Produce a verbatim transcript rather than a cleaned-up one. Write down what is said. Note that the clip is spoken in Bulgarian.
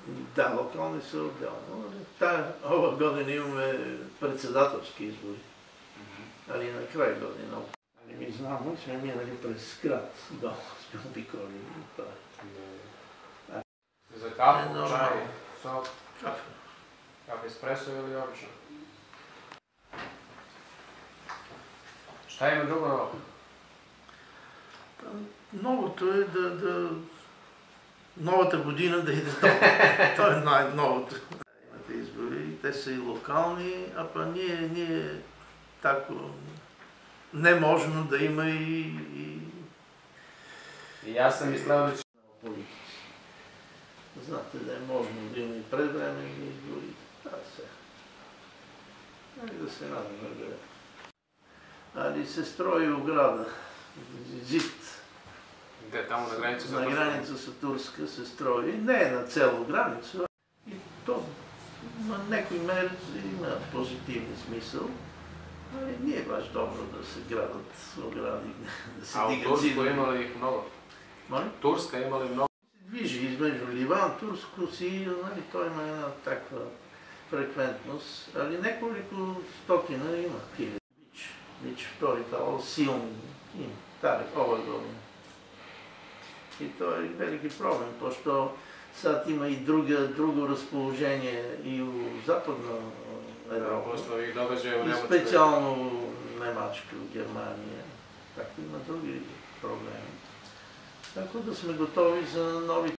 Да, локални са отделно. Тая ова година имаме председателски избори. Али на край година. Али ми знamo, сме минали през град долу, сме обиколи. За кафе, чай, сок? Кафе. Кафе еспресо или обично? Šta има друго ново? Новото е да, да... новата година да иде долу. Това е най-новото. Имате избори, те са и локални, а па ние, ние тако не можно да има и... и... И аз съм мислел да... политици. Знаете да е можно да има и предвременни избори. Това е сега. Али да се надаме да е. Али се строи ограда, зид. Де, там на граница на граница с Турска се строи. Не е на цяло граница. И то на някои мери има позитивен смисъл. Али не е баш добро да се градат огради, да се а дигат от Турско зидове. има ли их много? Моли? Турска има ли много? Движи измежду Ливан, Турско си, нали, той има една таква фреквентност, али неколко стотина има хиляди. Бич, бич втори това, силни, има, тази, ова година. И това е велики проблем, защото сега има и друга, друго разположение и у Западна Европа, и специално Немачка, Германия, както има други проблеми. Така да сме готови за нови